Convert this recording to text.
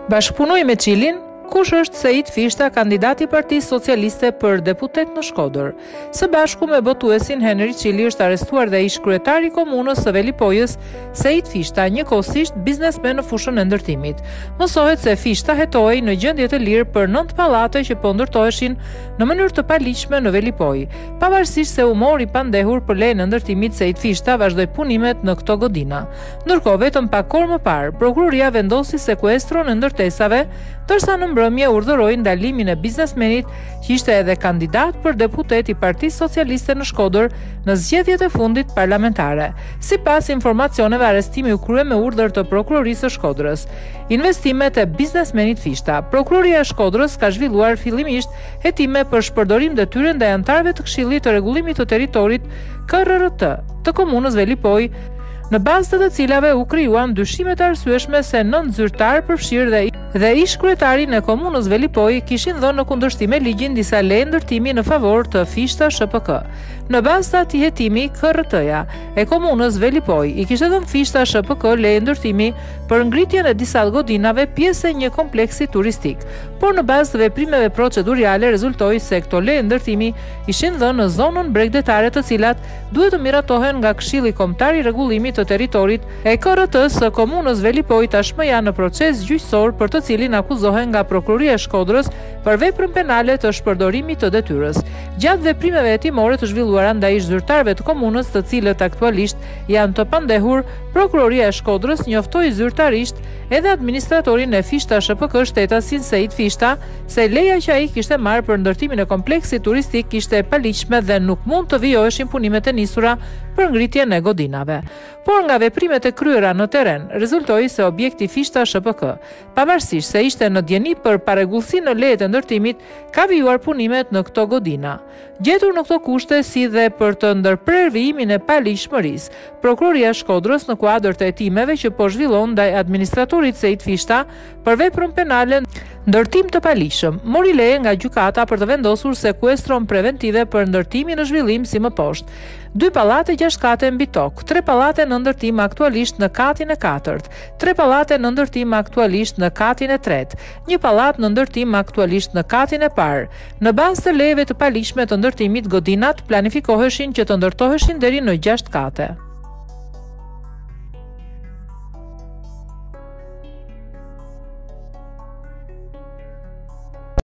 Bashkëpunoi me Çilin. Kush është Sejit Fishta, kandidati i Partisë Socialiste për deputet në Shkodër? Së bashku me botuesin Henri Çili është arrestuar dhe ish kryetari i komunës së Velipojës, Sejit Fishta, njëkohësisht biznesmen në fushën e ndërtimit. Mësohet se Fishta hetohej në gjendje të lirë për 9 pallate që po ndërtoheshin në mënyrë të paligjshme në Velipoj. Pavarësisht se u mori pandehur për lejen e ndërtimit, Sejit Fishta vazhdoi punimet në këto godina. Ndërkohë, vetëm pak orë më parë, prokuroria vendosi sekuestron e ndërtesave, ndërsa në mbrëmje urdhëroi ndalimin e biznesmenit që ishte edhe kandidat për deputet i Partisë Socialiste në Shkodër në zgjedhjet e fundit parlamentare. Sipas informacioneve, arrestimi u krye me urdhër të prokurorisë së Shkodrës. Investimet e biznesmenit Fishta. Prokuroria e Shkodrës ka zhvilluar fillimisht hetime për shpërdorim detyre ndaj anëtarëve të Këshillit të Rregullimit të Territorit KRRT të komunës Velipoj, në bazë të cilave u krijuan dyshimet e arsyeshme se 9 zyrtarë përfshirë dhe ish kryetarin e komunës Velipoj kishin dhënë në kundërshtim me ligjin disa leje ndërtimi në favor të Fishta SHPK. Në bazë të atij hetimi, KRRT-ja e komunës Velipoj i kishte dhënë Fishta SHPK leje ndërtimi për ngritjen e disa godinave, pjesë e një kompleksi turistik. Por në bazë të veprimeve procedurale rezultoi se këto leje ndërtimi ishin dhënë në zonën bregdetare, të cilat duhet të miratohen nga Këshilli Kombëtar i Rregullimit të Territorit e KRRT-s së komunës Velipoj, tashmë janë në proces gjyqësor, për të cilin akuzohen nga prokuroria e Shkodrës për veprën penale të shpërdorimit të detyrës. Gjatë veprimeve hetimore të zhvilluara ndaj zyrtarëve të komunës, të cilët aktualisht janë të pandehur, prokuroria e Shkodrës njoftoi zyrtarisht edhe administratorin e Fishta SHPK, shtetasin Sejit Fishta, se leja që ai kishte marrë për ndërtimin e kompleksit turistik ishte e paligjshme dhe nuk mund të vijoheshin punimet e nisura për ngritjen e godinave. Por nga veprimet e kryera në terren, rezultoi se objekti Fishta SHPK, pavarësisht se ishte në djeni për parregullsi në lejet e ndërtimit, ka vijuar punimet në këto godina. Gjetur në këto kushte, si dhe për të ndërprerë vijimin e paligjshmërisë, prokuroria e Shkodrës në kuadër të hetimeve që po zhvillon ndaj administratorit Sejit Fishta për veprën penale ndërtim të paligjshëm, mori leje nga gjykata për të vendosur sekuestron preventive për ndërtimin në zhvillim si më poshtë. 2 pallate 6 kate mbi tokë, 3 pallate në ndërtim aktualisht në katin e 4, 3 pallate në ndërtim aktualisht në katin e 3, 1 pallat në ndërtim aktualisht në katin e parë. Në bazë të lejeve të paligjshme të ndërtimit, godinat planifikoheshin që të ndërtoheshin deri në 6 kate.